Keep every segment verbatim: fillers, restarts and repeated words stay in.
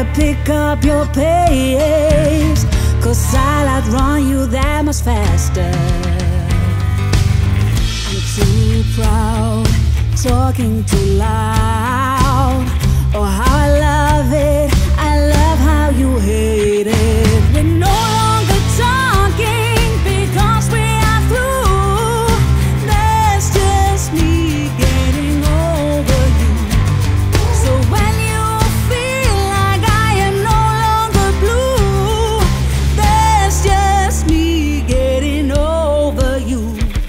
pick up your pace, 'cause I'll outrun you that much faster. I'm too proud, talking too loud. Oh, how I love it, I love how you hate it. We're no longer talking because we are through. That's just me getting over you. So when you feel like I am no longer blue, that's just me getting over you.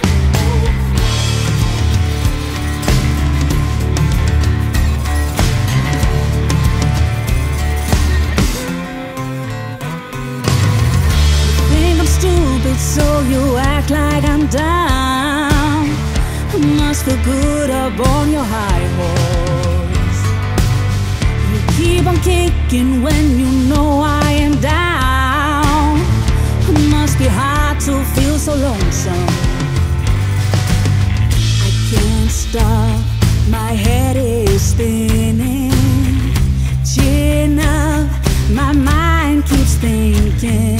So you act like I'm down. Must feel good up on your high horse. You keep on kicking when you know I am down. Must be hard to feel so lonesome. I can't stop, my head is spinning. Chin up, my mind keeps thinking.